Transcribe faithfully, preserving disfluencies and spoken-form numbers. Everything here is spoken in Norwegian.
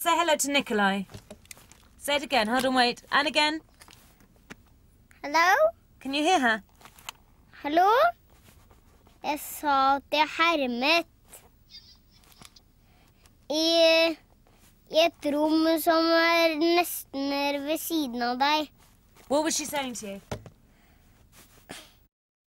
Say hello to Nikolai. Say it again. Hold on, wait. And again. Hello? Can you hear her? Hallo? Jeg sa at jeg hermet I, I et rom som er nesten ved siden av deg. What was she saying to you?